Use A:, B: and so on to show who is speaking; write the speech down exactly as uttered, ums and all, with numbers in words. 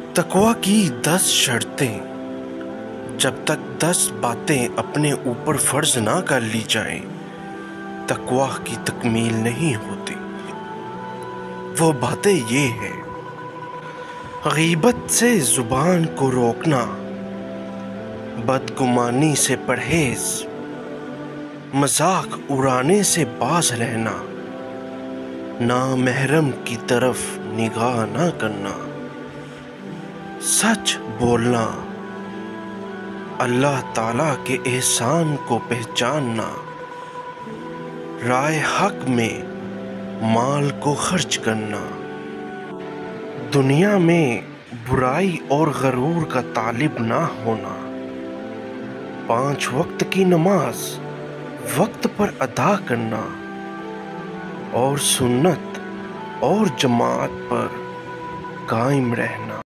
A: تقویٰ کی دس شرطیں۔ جب تک دس باتیں اپنے اوپر فرض نہ کر لی جائیں تقویٰ کی تکمیل نہیں ہوتی۔ وہ باتیں یہ ہیں: غیبت سے زبان کو روکنا، بدگمانی سے پرہیز، مذاق اڑانے سے باز رہنا، نامحرم کی طرف نگاہ نہ کرنا، سچ بولنا، اللہ تعالیٰ کے احسان کو پہچاننا، رائے حق میں مال کو خرچ کرنا، دنیا میں برائی اور غرور کا طالب نہ ہونا، پانچ وقت کی نماز وقت پر ادا کرنا اور سنت اور جماعت پر قائم رہنا۔